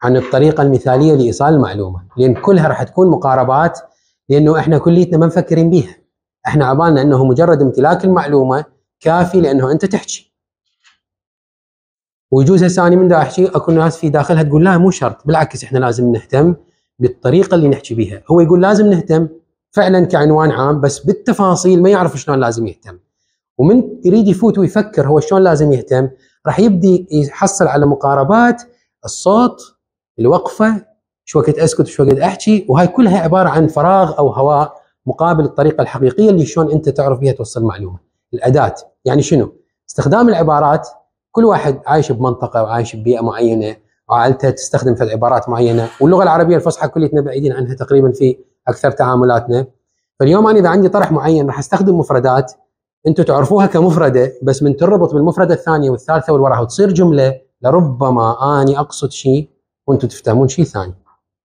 عن الطريقه المثاليه لايصال المعلومه، لان كلها راح تكون مقاربات، لانه احنا كليتنا ما مفكرين بيها. احنا عبالنا انه مجرد امتلاك المعلومه كافي لانه انت تحكي. ويجوز هسه انا من دا احكي اكو ناس في داخلها تقول لا مو شرط، بالعكس احنا لازم نهتم بالطريقه اللي نحكي بيها. هو يقول لازم نهتم فعلا كعنوان عام، بس بالتفاصيل ما يعرف شلون لازم يهتم. ومن يريد يفوت ويفكر هو شلون لازم يهتم، راح يبدي يحصل على مقاربات الصوت، الوقفه، شو وقت اسكت شو وقت احكي، وهاي كلها عباره عن فراغ او هواء مقابل الطريقه الحقيقيه اللي شلون انت تعرف بها توصل معلومه. الاداه يعني شنو؟ استخدام العبارات. كل واحد عايش بمنطقه وعايش ببيئه معينه، وعائلته تستخدم في عبارات معينه، واللغه العربيه الفصحى كليتنا بعيدين عنها تقريبا في اكثر تعاملاتنا. فاليوم انا اذا عندي طرح معين راح استخدم مفردات انتم تعرفوها كمفرده، بس من تربط بالمفرده الثانيه والثالثه والوراها وتصير جمله، لربما اني اقصد شيء وانتم تفتهمون شيء ثاني.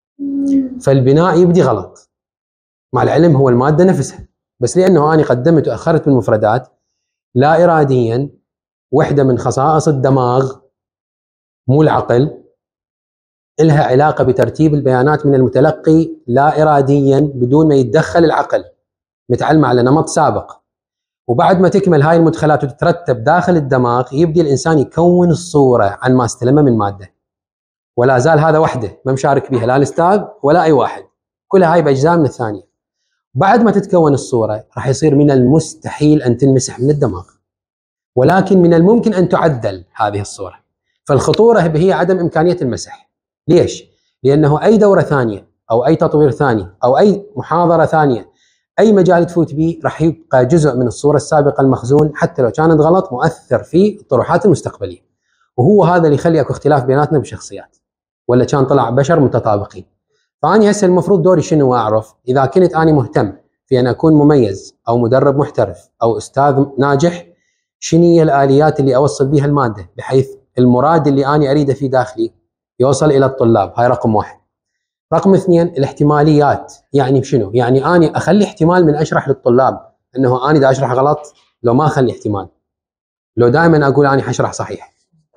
فالبناء يبدي غلط. مع العلم هو الماده نفسها، بس لانه اني قدمت واخرت بالمفردات لا اراديا، وحده من خصائص الدماغ مو العقل، لها علاقه بترتيب البيانات من المتلقي لا اراديا بدون ما يتدخل العقل، متعلمه على نمط سابق. وبعد ما تكمل هاي المدخلات وتترتب داخل الدماغ، يبدي الانسان يكون الصوره عن ما استلمه من ماده. ولا زال هذا وحده ما مشارك بها لا الاستاذ ولا اي واحد، كلها هاي باجزاء من الثانيه. بعد ما تتكون الصوره راح يصير من المستحيل ان تنمسح من الدماغ، ولكن من الممكن ان تعدل هذه الصوره. فالخطوره هي عدم امكانيه المسح. ليش؟ لانه اي دوره ثانيه او اي تطوير ثاني او اي محاضره ثانيه، اي مجال تفوت به راح يبقى جزء من الصوره السابقه المخزون، حتى لو كانت غلط مؤثر في الطروحات المستقبليه. وهو هذا اللي يخلي اكو اختلاف بيناتنا بشخصيات، ولا كان طلع بشر متطابقين. فاني هسه المفروض دوري شنو؟ اعرف اذا كنت اني مهتم في ان اكون مميز او مدرب محترف او استاذ ناجح، شنو هي الاليات اللي اوصل بها الماده بحيث المراد اللي اني اريده في داخلي يوصل الى الطلاب. هاي رقم واحد. رقم اثنين، الاحتماليات. يعني شنو؟ يعني اني اخلي احتمال من اشرح للطلاب انه اني دا اشرح غلط، لو ما اخلي احتمال، لو دائما اقول اني حشرح صحيح.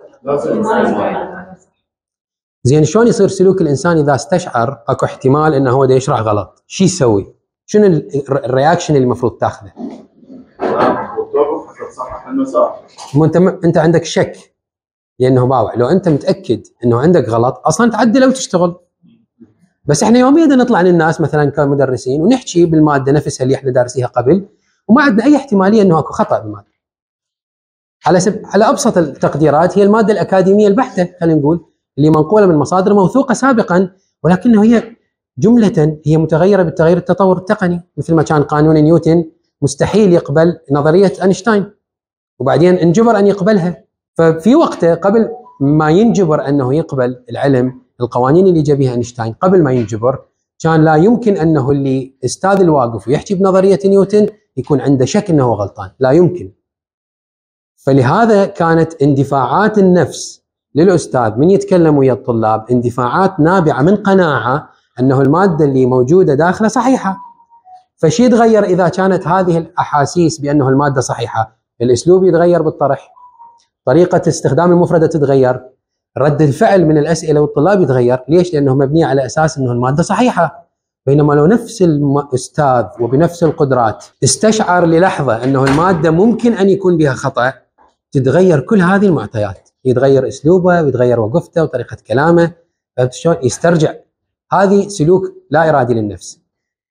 زين شلون يصير سلوك الانسان اذا استشعر اكو احتمال انه هو دا يشرح غلط؟ شو يسوي؟ شنو الرياكشن اللي المفروض تاخذه؟ انت عندك شك لانه باوع. لو انت متاكد انه عندك غلط اصلا تعدله وتشتغل. بس احنا يوميا نطلع للناس مثلا كمدرسين ونحكي بالماده نفسها اللي احنا دارسيها قبل، وما عندنا اي احتماليه انه اكو خطا بالماده. على ابسط التقديرات هي الماده الاكاديميه البحته، خلينا نقول اللي منقوله من مصادر موثوقه سابقا، ولكنه هي جمله هي متغيره بالتغير التطور التقني، مثل ما كان قانون نيوتن مستحيل يقبل نظريه اينشتاين وبعدين انجبر ان يقبلها. ففي وقته قبل ما ينجبر انه يقبل العلم القوانين اللي جاب بها اينشتاين، قبل ما ينجبر كان لا يمكن انه اللي استاذ الواقف ويحكي بنظريه نيوتن يكون عنده شك انه غلطان، لا يمكن. فلهذا كانت اندفاعات النفس للاستاذ من يتكلم ويا الطلاب اندفاعات نابعه من قناعه انه الماده اللي موجوده داخله صحيحه. فشي يتغير اذا كانت هذه الاحاسيس بانه الماده صحيحه؟ الاسلوب يتغير بالطرح، طريقه استخدام المفرده تتغير، رد الفعل من الاسئله والطلاب يتغير. ليش؟ لانه مبنيه على اساس انه الماده صحيحه. بينما لو نفس الاستاذ وبنفس القدرات استشعر للحظه انه الماده ممكن ان يكون بها خطا، تتغير كل هذه المعطيات، يتغير اسلوبه ويتغير وقفته وطريقه كلامه. فهمت شلون؟ يسترجع. هذه سلوك لا ارادي للنفس.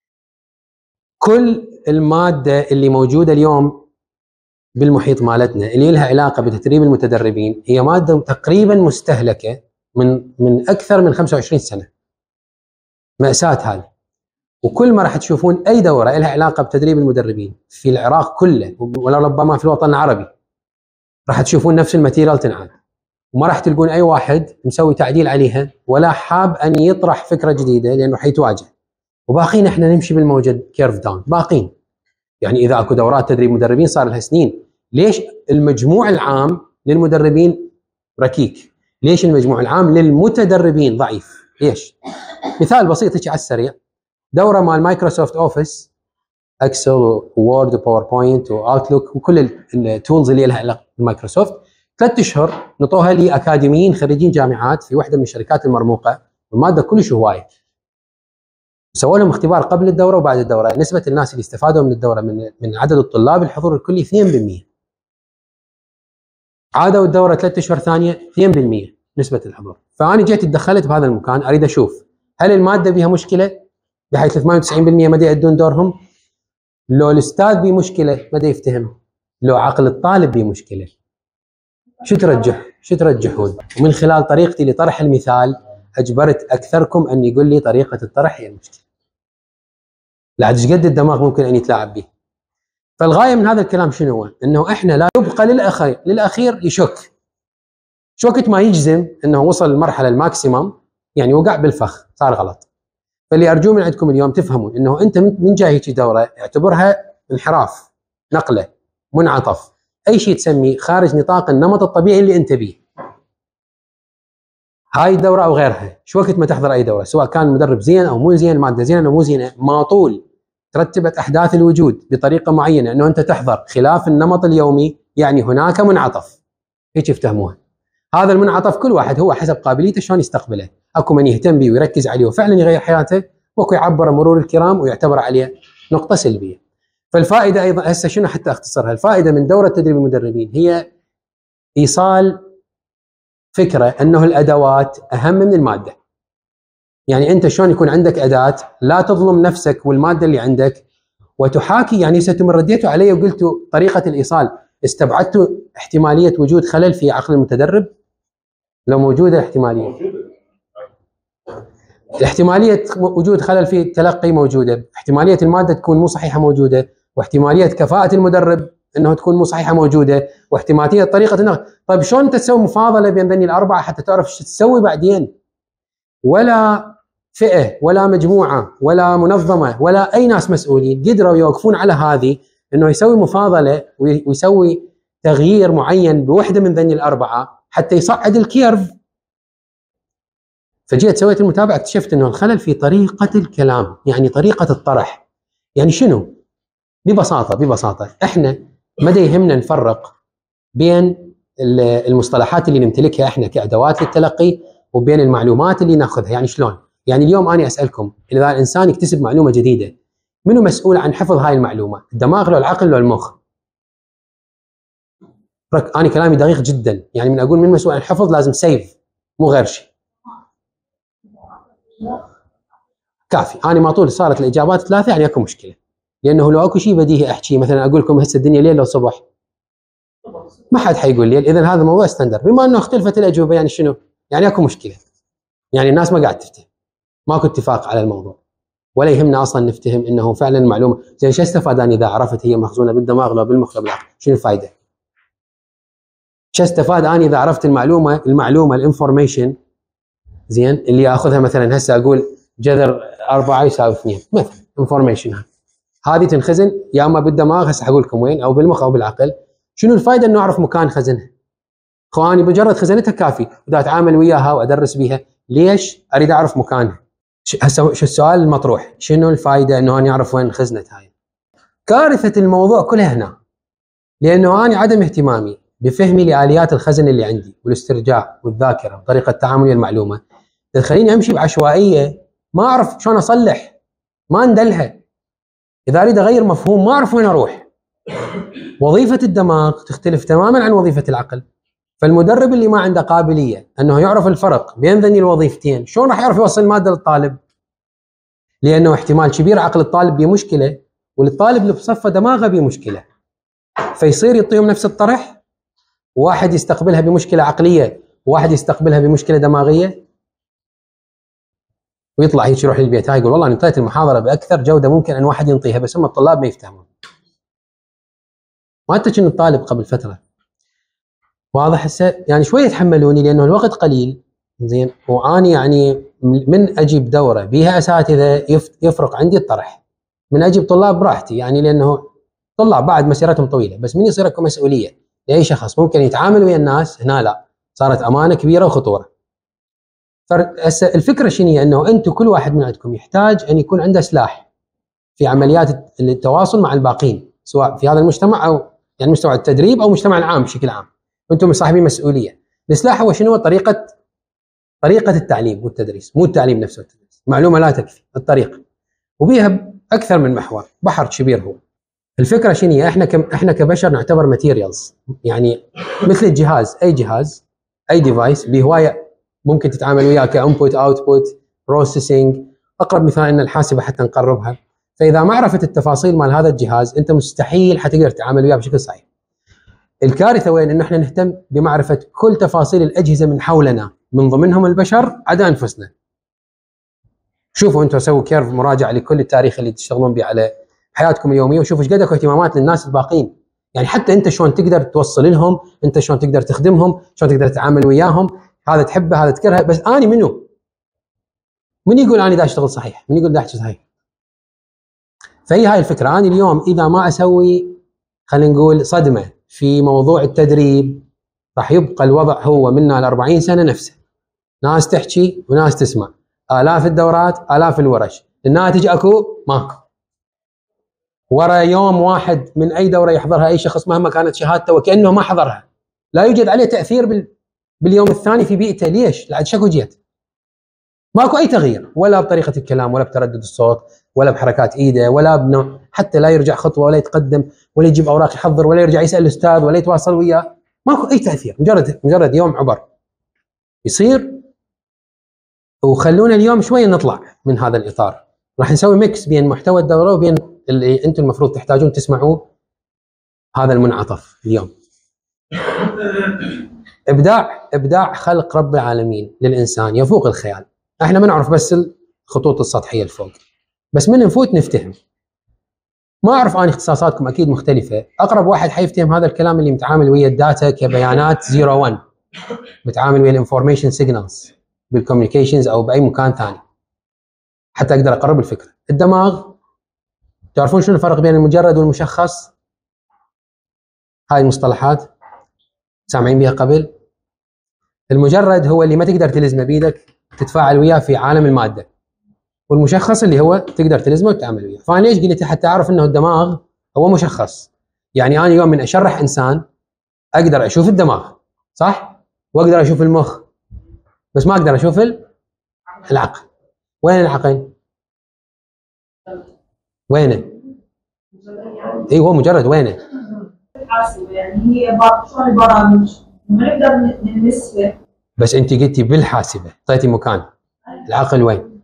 كل الماده اللي موجوده اليوم بالمحيط مالتنا اللي لها علاقه بتدريب المتدربين هي ماده تقريبا مستهلكه من اكثر من 25 سنه. مأساة هذه. وكل ما راح تشوفون اي دوره لها علاقه بتدريب المدربين في العراق كله ولا ربما في الوطن العربي، راح تشوفون نفس الماتيريال تنعاد، وما راح تلقون اي واحد مسوي تعديل عليها ولا حاب ان يطرح فكره جديده لانه حيتواجه. وباقين احنا نمشي بالموجه كيرف داون، باقين. يعني اذا اكو دورات تدريب مدربين صار لها سنين، ليش المجموع العام للمدربين ركيك؟ ليش المجموع العام للمتدربين ضعيف؟ ليش؟ مثال بسيط هيك على السريع، دوره مال مايكروسوفت اوفيس، اكسل وورد وباوربوينت واوتلوك وكل التولز اللي لها علاقه بمايكروسوفت، 3 اشهر نطوها لاكاديميين خريجين جامعات في واحده من الشركات المرموقه، والماده كلش هوايه. سووا لهم اختبار قبل الدوره وبعد الدوره، نسبه الناس اللي استفادوا من الدوره من عدد الطلاب الحضور الكلي 2%. عادوا الدوره 3 اشهر ثانيه 2% نسبه الحضور. فانا جيت تدخلت بهذا المكان اريد اشوف هل الماده بها مشكله بحيث 98% ما يؤدون دورهم، لو الاستاذ به مشكله ما يفتهم، لو عقل الطالب به مشكله. شو ترجحون؟ ومن خلال طريقتي لطرح المثال اجبرت اكثركم ان يقول لي طريقه الطرح هي المشكله. لا ايش قد الدماغ ممكن ان يتلاعب به. فالغايه من هذا الكلام شنو هو؟ انه احنا لا يبقى للاخير يشك. وقت ما يجزم انه وصل للمرحله الماكسيمم يعني وقع بالفخ صار غلط. فاللي ارجوه من عندكم اليوم تفهمون انه انت من جاي هيك دوره اعتبرها انحراف، نقله، منعطف، اي شيء تسميه خارج نطاق النمط الطبيعي اللي انت بيه. هاي الدوره او غيرها، شو وقت ما تحضر اي دوره سواء كان المدرب زين او مو زين، الماده زينه او مو زينه، ما طول ترتبت احداث الوجود بطريقه معينه انه انت تحضر خلاف النمط اليومي، يعني هناك منعطف. هيك يفتهموها. هذا المنعطف كل واحد هو حسب قابليته شلون يستقبله، اكو من يهتم به ويركز عليه وفعلا يغير حياته، واكو يعبر مرور الكرام ويعتبر عليه نقطه سلبيه. فالفائده ايضا هسه شنو حتى اختصرها، الفائده من دوره تدريب المدربين هي ايصال فكره انه الادوات اهم من الماده. يعني انت شلون يكون عندك اداه لا تظلم نفسك والماده اللي عندك وتحاكي، يعني انتم رديتوا علي وقلتوا طريقه الايصال استبعدتوا احتماليه وجود خلل في عقل المتدرب. لو موجوده احتماليه وجود خلل في التلقي موجوده، احتماليه الماده تكون مو صحيحه موجوده، واحتماليه كفاءه المدرب انه تكون مو صحيحه موجوده، واحتماليه طريقه النقل. طيب شلون انت تسوي مفاضله بين ذني الاربعه حتى تعرف ايش تسوي بعدين؟ ولا فئه ولا مجموعه ولا منظمه ولا اي ناس مسؤولين قدروا يوقفون على هذه انه يسوي مفاضله ويسوي تغيير معين بوحده من ذني الاربعه حتى يصعد الكيرف. فجيت سويت المتابعه اكتشفت انه الخلل في طريقه الكلام، يعني طريقه الطرح. يعني شنو؟ ببساطه احنا مدى يهمنا نفرق بين المصطلحات اللي نمتلكها احنا كادوات للتلقي وبين المعلومات اللي ناخذها. يعني شلون؟ يعني اليوم انا اسالكم اذا الانسان يكتسب معلومه جديده منو مسؤول عن حفظ هاي المعلومه؟ الدماغ لو العقل لو المخ؟ انا كلامي دقيق جدا، يعني من اقول من مسؤول عن الحفظ لازم سيف مو غير شيء. كافي، انا ما طول صارت الاجابات 3 يعني اكو مشكله، لانه لو اكو شيء بديهي احكي مثلا اقول لكم هسه الدنيا ليل لو صبح ما حد حيقول ليل، اذا هذا موضوع ستاندر. بما انه اختلفت الاجوبه يعني شنو؟ يعني اكو مشكله، يعني الناس ما قاعد تفتهم، ماكو اتفاق على الموضوع، ولا يهمنا اصلا نفتهم انه فعلا المعلومه زين. شو استفاد انا اذا عرفت هي مخزونه بالدماغ لو بالمخ لو بالعقل؟ شنو الفائده؟ شو استفاد انا اذا عرفت المعلومه الانفورميشن زين اللي اخذها مثلا هسه اقول جذر 4 يساوي 2 مثلا انفورميشن، هذه تنخزن يا اما بالدماغ هسه حقول لكم وين او بالمخ او بالعقل. شنو الفائده انه اعرف مكان خزنها؟ اخواني مجرد خزنتها كافي، واذا اتعامل وياها وادرس بها ليش اريد اعرف مكانها؟ هسه شو السؤال المطروح؟ شنو الفائده انه انا اعرف وين خزنت هاي؟ كارثه الموضوع كلها هنا، لانه انا عدم اهتمامي بفهمي لاليات الخزن اللي عندي والاسترجاع والذاكره وطريقه التعامل ويا المعلومه تخليني امشي بعشوائيه ما اعرف شلون اصلح، ما اندلها. اذا اريد اغير مفهوم ما اعرف وين اروح. وظيفه الدماغ تختلف تماما عن وظيفه العقل. فالمدرب اللي ما عنده قابليه انه يعرف الفرق بين ذني الوظيفتين شلون راح يعرف يوصل الماده للطالب؟ لانه احتمال كبير عقل الطالب بمشكله والطالب اللي بصفه دماغه بمشكله، فيصير يعطيهم نفس الطرح، واحد يستقبلها بمشكله عقليه وواحد يستقبلها بمشكله دماغيه، ويطلع هيك يروح للبيت هاي يقول والله انا انطيت المحاضره باكثر جوده ممكن ان واحد ينطيها بس هم الطلاب ما يفتهمون. ما انت كنت الطالب قبل فتره واضح. هسه يعني شويه تحملوني لانه الوقت قليل زين، واني يعني من اجيب دوره بها اساتذه يفرق عندي الطرح من اجيب طلاب براحتي، يعني لانه طلاب بعد مسيرتهم طويله، بس من يصير اكو مسؤوليه لاي شخص ممكن يتعامل ويا الناس هنا لا، صارت امانه كبيره وخطوره. الفكره شنو هي؟ انه انتم كل واحد من عندكم يحتاج ان يكون عنده سلاح في عمليات التواصل مع الباقين، سواء في هذا المجتمع او يعني مجتمع التدريب او المجتمع العام بشكل عام. وانتم صاحبين مسؤوليه. الاصلاح هو شنو؟ طريقه التعليم والتدريس، مو التعليم نفسه التدريس. معلومه لا تكفي، الطريقه، وبيها اكثر من محور، بحر كبير هو. الفكره شنو هي؟ احنا كبشر نعتبر ماتيريالز، يعني مثل الجهاز، اي جهاز، اي ديفايس بهوايه ممكن تتعامل وياه كانبوت اوتبوت بروسيسنج. اقرب مثال ان الحاسبه حتى نقربها. فاذا ما عرفت التفاصيل مال هذا الجهاز انت مستحيل حتقدر تتعامل وياه بشكل صحيح. الكارثه وين؟ انه احنا نهتم بمعرفه كل تفاصيل الاجهزه من حولنا، من ضمنهم البشر عدا انفسنا. شوفوا انتم، سووا كيرف مراجعه لكل التاريخ اللي تشتغلون به على حياتكم اليوميه، وشوفوا ايش قد اكو اهتمامات للناس الباقيين. يعني حتى انت شلون تقدر توصل لهم، انت شلون تقدر تخدمهم، شلون تقدر تتعامل وياهم، هذا تحبه هذا تكرهه. بس اني منو؟ من يقول اني دا اشتغل صحيح؟ من يقول دا احكي صحيح؟ فهي هاي الفكره. اني اليوم اذا ما اسوي خلينا نقول صدمه في موضوع التدريب، راح يبقى الوضع هو منا ل 40 سنه نفسه. ناس تحكي وناس تسمع، آلاف الدورات، آلاف الورش، الناتج اكو؟ ماكو. ورا يوم واحد من اي دوره يحضرها اي شخص مهما كانت شهادته وكانه ما حضرها، لا يوجد عليه تاثير باليوم الثاني في بيئته. ليش؟ لعد شكو جيت؟ ماكو اي تغيير، ولا بطريقه الكلام، ولا بتردد الصوت، ولا بحركات ايده، ولا بنوع، حتى لا يرجع خطوه ولا يتقدم ولا يجيب اوراق يحضر ولا يرجع يسال الاستاذ ولا يتواصل وياه. ماكو اي تاثير، مجرد يوم عبر يصير. وخلونا اليوم شويه نطلع من هذا الاطار. راح نسوي ميكس بين محتوى الدوره وبين اللي انتم المفروض تحتاجون تسمعوه، هذا المنعطف اليوم. ابداع خلق رب العالمين للانسان يفوق الخيال. احنا ما نعرف بس الخطوط السطحيه الفوق، بس من نفوت نفتهم. ما اعرف انا اختصاصاتكم اكيد مختلفه. اقرب واحد حيفتهم هذا الكلام اللي متعامل ويا الداتا كبيانات 01، متعامل ويا الانفورميشن سيجنالز بالكوميونيكيشنز او باي مكان ثاني، حتى اقدر اقرب الفكره. الدماغ، تعرفون شنو الفرق بين المجرد والمشخص؟ هاي المصطلحات سامعين بها قبل؟ المجرد هو اللي ما تقدر تلزمه بيدك تتفاعل وياه في عالم الماده، والمشخص اللي هو تقدر تلزمه وتتعامل وياه. فانا ليش قلت حتى اعرف انه الدماغ هو مشخص؟ يعني انا اليوم من اشرح انسان اقدر اشوف الدماغ صح؟ واقدر اشوف المخ، بس ما اقدر اشوف العقل. وين العقل؟ وينه؟ اي هو مجرد وينه؟ الحاسبه، يعني هي شلون البرامج ما نقدر نلمسها. بس انت قلتي بالحاسبه، اعطيتي مكان. العقل وين؟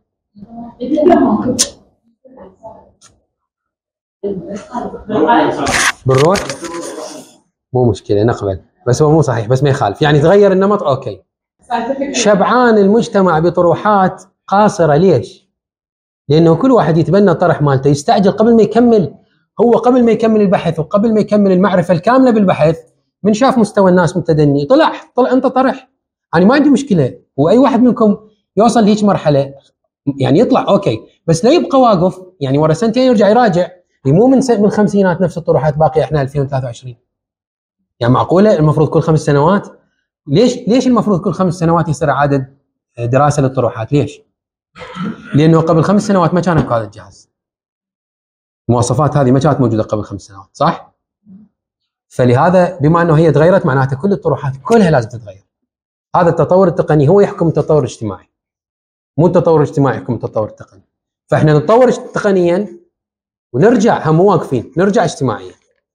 بالروح؟ مو مشكله نقبل، بس هو مو صحيح، بس ما يخالف، يعني تغير النمط. اوكي. شبعان المجتمع بطروحات قاصره. ليش؟ لانه كل واحد يتبنى طرح مالته، يستعجل قبل ما يكمل. هو قبل ما يكمل البحث وقبل ما يكمل المعرفه الكامله بالبحث، من شاف مستوى الناس متدني طلع انت طرح. انا ما عندي مشكله، واي واحد منكم يوصل لهيك مرحله يعني يطلع اوكي، بس لا يبقى واقف. يعني ورا سنتين يرجع يراجع، مو من الخمسينات نفس الطروحات باقيه احنا 2023. يعني معقوله المفروض كل 5 سنوات؟ ليش المفروض كل 5 سنوات يصير اعاده دراسه للطروحات؟ ليش؟ لانه قبل 5 سنوات ما كان هذا الجهاز، المواصفات هذه ما كانت موجوده قبل 5 سنوات، صح؟ فلهذا بما انه هي تغيرت معناته كل الطروحات كلها لازم تتغير. هذا التطور التقني هو يحكم التطور الاجتماعي، مو التطور الاجتماعي يحكم التطور التقني. فاحنا نتطور تقنيا ونرجع هم واقفين، نرجع اجتماعيا.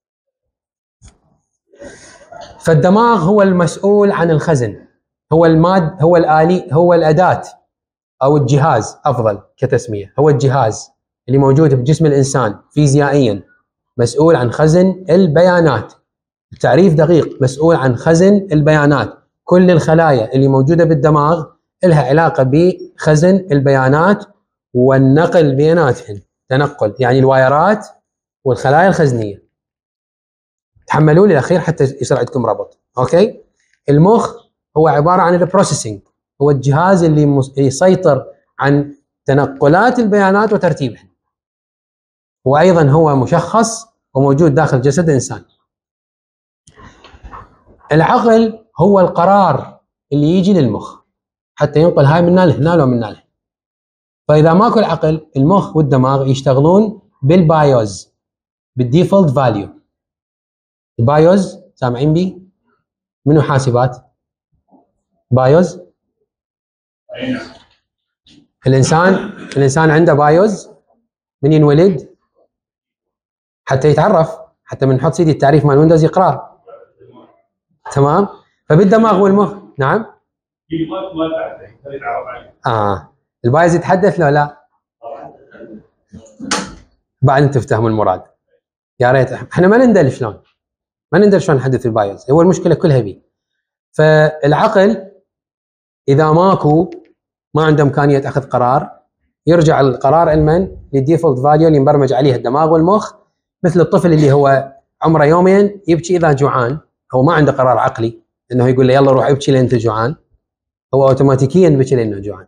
فالدماغ هو المسؤول عن الخزن، هو هو الآلي، هو الأداة أو الجهاز أفضل كتسمية، هو الجهاز اللي موجود بجسم الإنسان فيزيائيا، مسؤول عن خزن البيانات. التعريف دقيق، مسؤول عن خزن البيانات. كل الخلايا اللي موجودة بالدماغ لها علاقة بخزن البيانات والنقل بيناتهن. تنقل يعني الوايرات والخلايا الخزنية. تحملوا لي الأخير حتى يصير عندكم ربط. أوكي؟ المخ هو عبارة عن البروسيسنج، هو الجهاز اللي يسيطر عن تنقلات البيانات وترتيبها، وأيضا هو مشخص وموجود داخل جسد الإنسان. العقل هو القرار اللي يجي للمخ حتى ينقل هاي منا لهنا لو منا له. فإذا ماكو العقل، المخ والدماغ يشتغلون بالبايوز، بالديفولت فاليو. البايوز سامعين بي؟ منو حاسبات؟ بايوز؟ الانسان عنده بايوز من ينولد حتى يتعرف، حتى من نحط سيدي التعريف مال ويندوز يقراه. تمام؟ فبالدماغ والمخ. نعم؟ البايوز يتحدث لو لا؟ بعد انتم تفهموا المراد. يا ريت احنا ما ندري شلون نحدث البايوز، هو المشكله كلها بيه. فالعقل اذا ماكو ما عنده امكانيه اخذ قرار، يرجع القرار لمن؟ للديفولت فاليو اللي مبرمج عليها الدماغ والمخ. مثل الطفل اللي هو عمره يومين يبكي اذا جوعان، هو ما عنده قرار عقلي انه يقول له يلا روح ابكي لان انت جوعان، هو اوتوماتيكيا بكي لانه جوعان.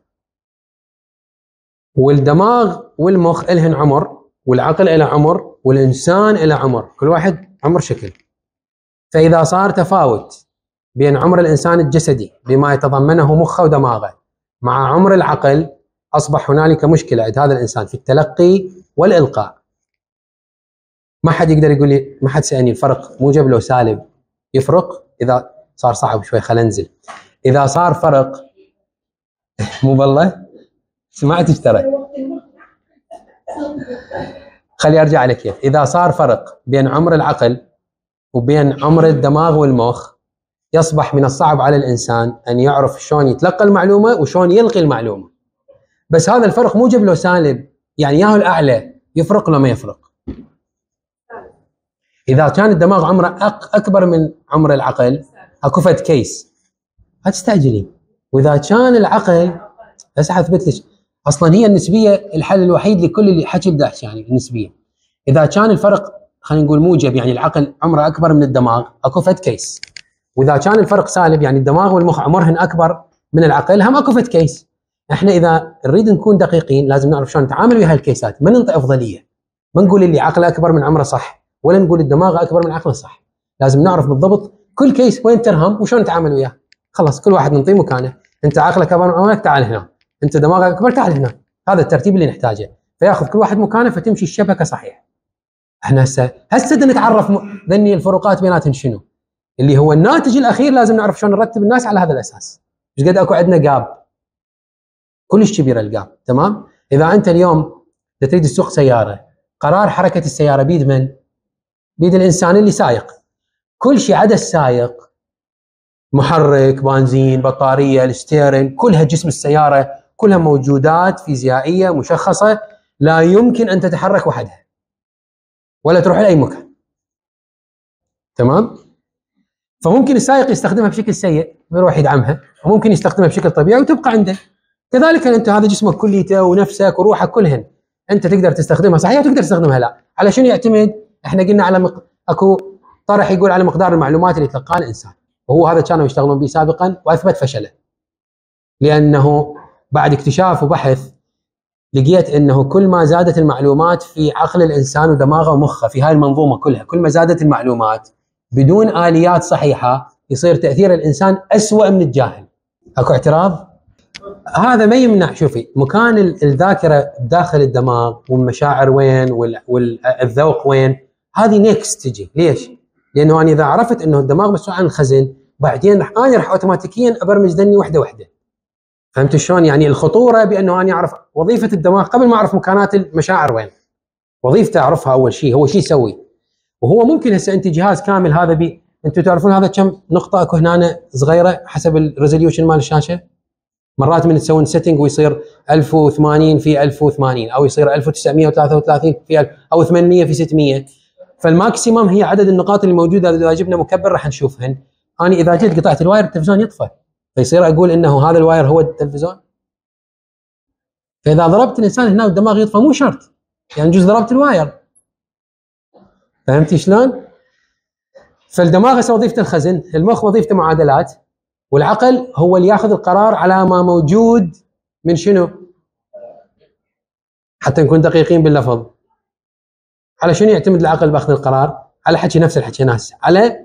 والدماغ والمخ لهن عمر، والعقل له عمر، والانسان له عمر، كل واحد عمر شكل. فاذا صار تفاوت بين عمر الانسان الجسدي بما يتضمنه مخه ودماغه مع عمر العقل، اصبح هنالك مشكله عند هذا الانسان في التلقي والالقاء. ما حد يقدر يقول لي، ما حد سالني الفرق موجب لو سالب يفرق؟ اذا صار صعب شوي خلينا ننزل. اذا صار فرق مو بالله سمعت ايش ترى؟ خلي ارجع على كيف. اذا صار فرق بين عمر العقل وبين عمر الدماغ والمخ، يصبح من الصعب على الانسان ان يعرف شلون يتلقى المعلومه وشلون يلقي المعلومه. بس هذا الفرق موجب لو سالب، يعني ياهو الاعلى يفرق ولا ما يفرق؟ اذا كان الدماغ عمره اكبر من عمر العقل اكو فد كيس لا تستعجلين. واذا كان العقل هسه حاثبت لك اصلا هي النسبيه الحل الوحيد لكل اللي حكي بدا احكي يعني النسبيه. اذا كان الفرق خلينا نقول موجب يعني العقل عمره اكبر من الدماغ اكو فد كيس، واذا كان الفرق سالب يعني الدماغ والمخ عمرهن اكبر من العقل هم اكو فد كيس. احنا اذا نريد نكون دقيقين لازم نعرف شلون نتعامل ويا هالكيسات، ما ننطي افضليه، ما نقول اللي عقله اكبر من عمره صح، ولا نقول الدماغ اكبر من عقله صح. لازم نعرف بالضبط كل كيس وين ترهم وشلون نتعامل وياه. خلاص كل واحد نعطيه مكانه، انت عقلك اكبر من عمرك تعال هنا، انت دماغك اكبر تعال هنا، هذا الترتيب اللي نحتاجه، فياخذ كل واحد مكانه فتمشي الشبكه صحيح. احنا هسه نتعرف ذني الفروقات بيناتهم شنو؟ اللي هو الناتج الاخير لازم نعرف شلون نرتب الناس على هذا الاساس. ايش قد اكو عندنا جاب كلش كبيره الجاب. تمام؟ اذا انت اليوم تريد تسوق سياره، قرار حركه السياره بيد من؟ بيد الانسان اللي سايق. كل شيء عدا السايق، محرك، بنزين، بطاريه، الستيرن، كلها جسم السياره كلها موجودات فيزيائيه مشخصه لا يمكن ان تتحرك وحدها ولا تروح لاي مكان. تمام؟ فممكن السائق يستخدمها بشكل سيء ويروح يدعمها، وممكن يستخدمها بشكل طبيعي وتبقى عنده. كذلك انت هذا جسمك كليته ونفسك وروحك كلهن انت تقدر تستخدمها صحيح وتقدر تستخدمها لا. على شنو يعتمد؟ احنا قلنا على اكو طرح يقول على مقدار المعلومات اللي يتلقاها الانسان، وهو هذا كانوا يشتغلون به سابقا واثبت فشله. لانه بعد اكتشاف وبحث لقيت انه كل ما زادت المعلومات في عقل الانسان ودماغه ومخه في هاي المنظومه كلها، كل ما زادت المعلومات بدون اليات صحيحه يصير تاثير الانسان اسوء من الجاهل. اكو اعتراض؟ هذا ما يمنع. شوفي مكان الذاكره داخل الدماغ والمشاعر وين والذوق وين، هذه نيكست تجي. ليش؟ لانه انا اذا عرفت انه الدماغ مسؤول عن الخزن بعدين انا راح اوتوماتيكيا ابرمج ذني وحده وحده. فهمت شلون؟ يعني الخطوره بانه انا اعرف وظيفه الدماغ قبل ما اعرف مكانات المشاعر وين. وظيفته اعرفها اول شيء، هو شيء يسوي. وهو ممكن هسه انت جهاز كامل هذا انتم تعرفون هذا كم نقطه اكو هنا صغيره حسب الريزوليوشن مال الشاشه. مرات من تسوون سيتنج ويصير 1080 في 1080 او يصير 1933 في او 800 في 600. فالماكسيمم هي عدد النقاط اللي موجوده. اذا جبنا مكبر راح نشوفهن. انا اذا جيت قطعت الواير التلفزيون يطفى، فيصير اقول انه هذا الواير هو التلفزيون. فاذا ضربت الانسان هنا والدماغ يطفى مو شرط، يعني جزء ضربت الواير. فهمتي شلون؟ فالدماغ هسه وظيفته الخزن، المخ وظيفته معادلات، والعقل هو اللي ياخذ القرار على ما موجود من شنو؟ حتى نكون دقيقين باللفظ. على شنو يعتمد العقل باخذ القرار؟ على حكي نفس الحكي ناس، على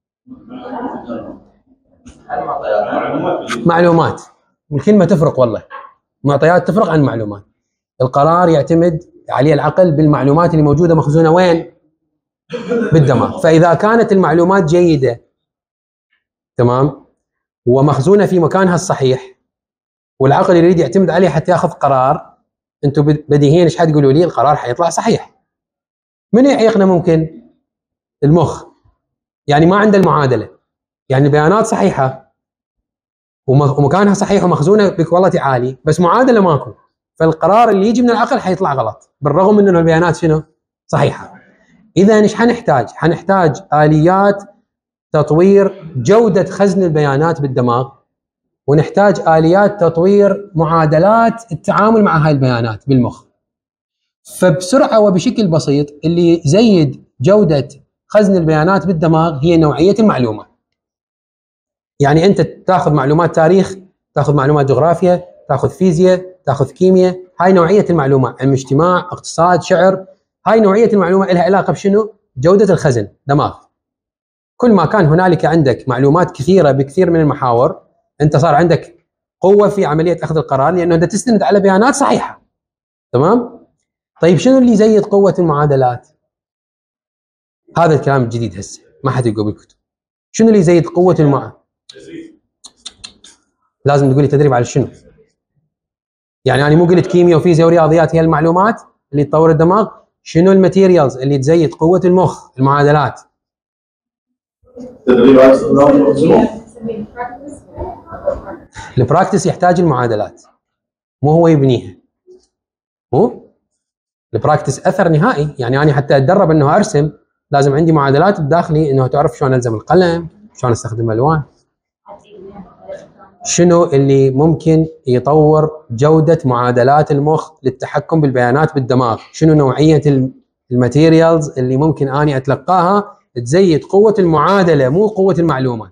معلومات. الكلمه تفرق والله، معطيات تفرق عن معلومات. القرار يعتمد عليه العقل بالمعلومات اللي موجوده مخزونه وين؟ بالدماغ. فاذا كانت المعلومات جيده تمام، ومخزونه في مكانها الصحيح، والعقل يريد يعتمد عليه حتى ياخذ قرار، انتم بديهيا ايش حتقولوا لي؟ القرار حيطلع صحيح. من يعيقنا ممكن؟ المخ. يعني ما عنده المعادله، يعني البيانات صحيحه ومكانها صحيح ومخزونه بكواليتي عالي، بس معادله ماكو، فالقرار اللي يجي من العقل حيطلع غلط بالرغم من انه البيانات شنو؟ صحيحه. اذا ايش حنحتاج؟ حنحتاج اليات تطوير جوده خزن البيانات بالدماغ، ونحتاج اليات تطوير معادلات التعامل مع هاي البيانات بالمخ. فبسرعه وبشكل بسيط اللي يزيد جوده خزن البيانات بالدماغ هي نوعيه المعلومه. يعني انت تاخذ معلومات تاريخ، تاخذ معلومات جغرافيا، تاخذ فيزياء، تاخذ كيمياء، هاي نوعيه المعلومه، علم اجتماع، اقتصاد، شعر، هاي نوعيه المعلومه لها علاقه بشنو؟ جوده الخزن، دماغ. كل ما كان هنالك عندك معلومات كثيره بكثير من المحاور، انت صار عندك قوه في عمليه اخذ القرار لانه انت تستند على بيانات صحيحه. تمام؟ طيب شنو اللي يزيد قوه المعادلات؟ هذا الكلام الجديد هسه ما حد يقول بالكتب. شنو اللي يزيد قوه المعادلات؟ لازم تقول لي تدريب على شنو؟ يعني انا مو قلت كيمياء وفيزياء ورياضيات هي المعلومات اللي تطور الدماغ؟ شنو الماتيريالز اللي تزيد قوه المخ؟ المعادلات. تدريب على استخدام البراكتس يحتاج المعادلات، مو هو يبنيها. مو البراكتس اثر نهائي، يعني انا حتى اتدرب انه ارسم لازم عندي معادلات بداخلي انه تعرف شلون الزم القلم، شلون استخدم الالوان. شنو اللي ممكن يطور جوده معادلات المخ للتحكم بالبيانات بالدماغ؟ شنو نوعيه الماتيريالز اللي ممكن اني اتلقاها تزيد قوه المعادله مو قوه المعلومه؟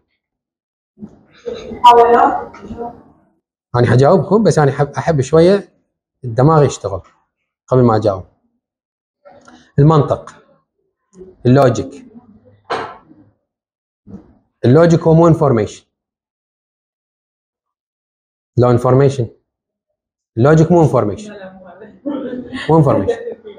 انا حجاوبكم بس انا احب شويه الدماغ يشتغل قبل ما اجاوب. المنطق، اللوجيك. اللوجيك هو مو انفورميشن، لو انفورميشن. اللوجيك مو انفورميشن، مو انفورميشن.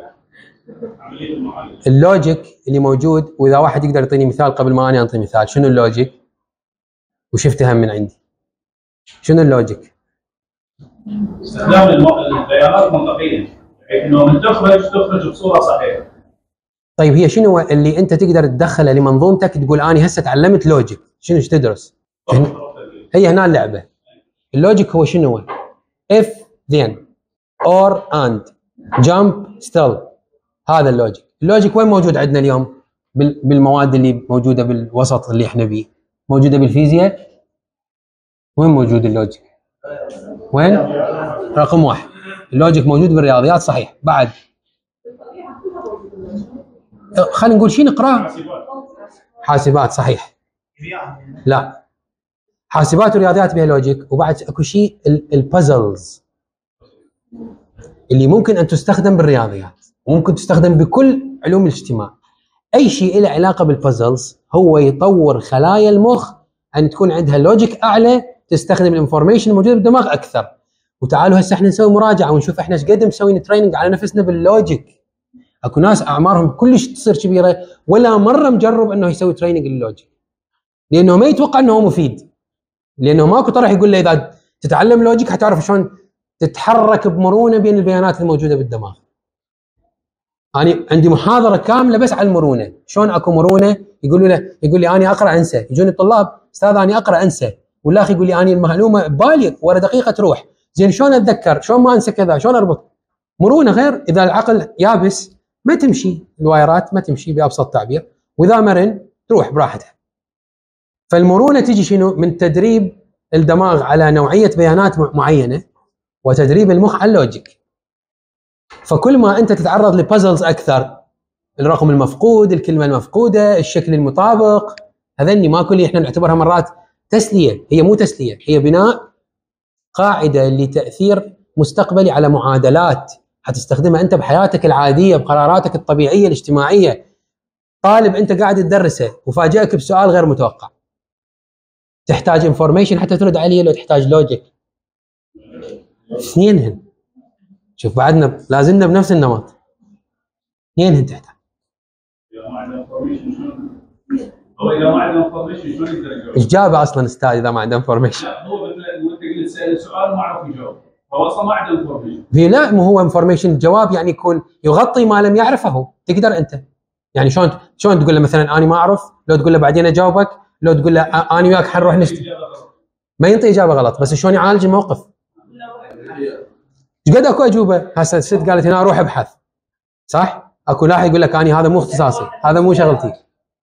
اللوجيك اللي موجود، واذا واحد يقدر يعطيني مثال قبل ما انا انطي مثال، شنو اللوجيك؟ وشفتها من عندي. شنو اللوجيك؟ استخدام البيانات منطقيا، بحيث انه من تخرج بصوره صحيحه. طيب هي شنو اللي انت تقدر تدخله لمنظومتك تقول انا هسه تعلمت لوجيك؟ شنو ايش تدرس؟ هي هنا اللعبه. اللوجيك هو شنو؟ if then or and jump still. هذا اللوجيك. اللوجيك وين موجود عندنا اليوم؟ بالمواد اللي موجوده بالوسط اللي احنا بيه. موجوده بالفيزياء. وين موجود اللوجيك؟ وين؟ رقم واحد. اللوجيك موجود بالرياضيات صحيح. بعد خلينا نقول شيء نقراه. حاسبات صحيح. لا، حاسبات ورياضيات بها لوجيك. وبعد اكو شيء البازلز اللي ممكن ان تستخدم بالرياضيات وممكن تستخدم بكل علوم الاجتماع. اي شيء له علاقه بالبازلز هو يطور خلايا المخ ان تكون عندها لوجيك اعلى، تستخدم الانفورميشن الموجوده بالدماغ اكثر. وتعالوا هسه احنا نسوي مراجعه ونشوف احنا ايش قد مسوين تريننج على نفسنا باللوجيك. اكو ناس اعمارهم كلش تصير كبيره ولا مره مجرب انه يسوي تريننج لللوجيك، لانه ما يتوقع انه هو مفيد، لانه ماكو طرح يقول له اذا تتعلم لوجيك حتعرف شلون تتحرك بمرونه بين البيانات الموجوده بالدماغ. انا عندي محاضره كامله بس على المرونه، شلون اكو مرونه. يقول لي انا اقرا انسى، يجوني الطلاب استاذ انا اقرا انسى، والاخ يقول لي انا المعلومه ببالي ورا دقيقه تروح، زين شلون اتذكر؟ شلون ما انسى كذا؟ شلون اربط؟ مرونه غير. اذا العقل يابس ما تمشي الوايرات، ما تمشي بابسط تعبير، واذا مرن تروح براحتها. فالمرونه تجي شنو؟ من تدريب الدماغ على نوعيه بيانات معينه وتدريب المخ على اللوجيك. فكل ما انت تتعرض لبازلز اكثر، الرقم المفقود، الكلمه المفقوده، الشكل المطابق، هذني ماكو اللي احنا نعتبرها مرات تسليه. هي مو تسليه، هي بناء قاعده لتاثير مستقبلي على معادلات حتستخدمها انت بحياتك العاديه بقراراتك الطبيعيه الاجتماعيه. طالب انت قاعد تدرسه وفاجئك بسؤال غير متوقع، تحتاج انفورميشن حتى ترد عليه لو تحتاج لوجيك؟ اثنينهن. شوف بعدنا لازلنا بنفس النمط. اثنينهن تحتاج. هو اذا ما عنده انفورميشن شلون يقدر يجاوب؟ ايش جابه اصلا استاذ اذا ما عنده انفورميشن؟ لا هو وانت قلت تسال سؤال ما عرف يجاوب، هو اصلا ما عنده انفورميشن. لا مو هو انفورميشن، الجواب يعني يكون يغطي ما لم يعرفه. تقدر انت يعني شلون تقول له مثلا انا ما اعرف، لو تقول له بعدين اجاوبك، لو تقول له انا وياك حنروح نشتري، ما ينطي اجابه غلط، بس شلون يعالج الموقف؟ ايش قد اكو اجوبه؟ هسه الست قالت هنا اروح ابحث، صح؟ اكو لاحق يقول لك انا هذا مو اختصاصي، هذا مو شغلتي.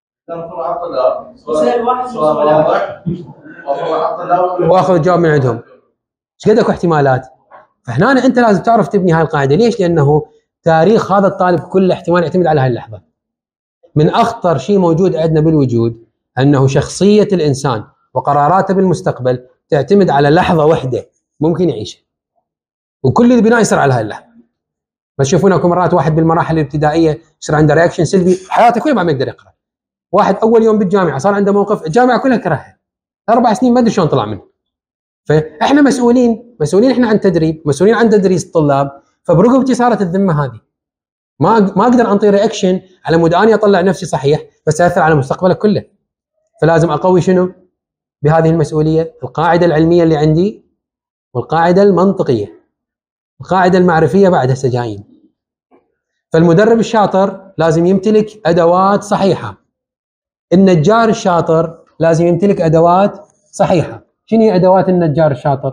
واخذ الجواب من عندهم. ايش قد اكو احتمالات؟ فهنا انت لازم تعرف تبني هاي القاعده، ليش؟ لانه تاريخ هذا الطالب كله احتمال يعتمد على هاي اللحظه. من اخطر شيء موجود عندنا بالوجود انه شخصيه الانسان وقراراته بالمستقبل تعتمد على لحظه واحده ممكن يعيشها. وكل البناء يصير على هاي اللحظه. بس تشوفون اكو مرات واحد بالمراحل الابتدائيه يصير عنده رياكشن سلبي، حياته كلها ما يقدر يقرا. واحد اول يوم بالجامعه صار عنده موقف، الجامعه كلها كرهها. 4 سنين ما ادري شلون طلع منه. فاحنا مسؤولين احنا عن تدريب، مسؤولين عن تدريس الطلاب، فبرقبتي صارت الذمه هذه. ما اقدر انطي رياكشن على مود اني اطلع نفسي صحيح بس ياثر على مستقبلك كله. فلازم اقوي شنو؟ بهذه المسؤوليه القاعده العلميه اللي عندي، والقاعده المنطقيه، القاعده المعرفيه بعد هسه جايين. فالمدرب الشاطر لازم يمتلك ادوات صحيحه. النجار الشاطر لازم يمتلك ادوات صحيحه. شنو هي ادوات النجار الشاطر؟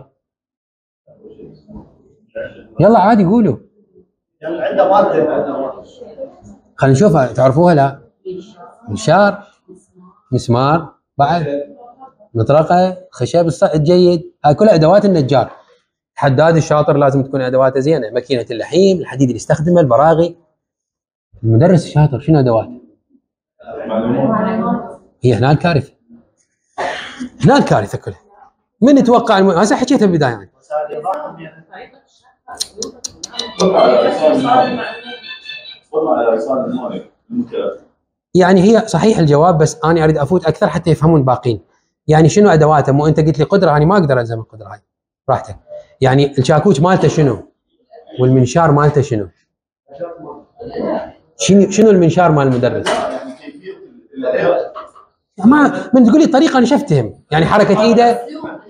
يلا عادي قولوا. يعني عنده ماده خلينا نشوفها، تعرفوها؟ لا. منشار، مسمار، بعد مطرقه، خشب الجيد، هاي كلها ادوات النجار. الحداد الشاطر لازم تكون ادواته زينه، ماكينه اللحيم، الحديد اللي يستخدمه، البراغي. المدرس الشاطر شنو ادواته؟ هي هنا الكارثه. هنا الكارثه كلها. من يتوقع هسه حكيتها بالبدايه يعني. يعني هي صحيح الجواب، بس انا اريد افوت اكثر حتى يفهمون الباقين. يعني شنو ادواته؟ مو انت قلت لي قدره، انا ما اقدر الزم القدره هاي. راحتك. يعني الشاكوش مالته شنو؟ والمنشار مالته شنو؟ شنو المنشار مال المدرس؟ ما من تقول لي طريقه انا شفتهم، يعني حركه ايده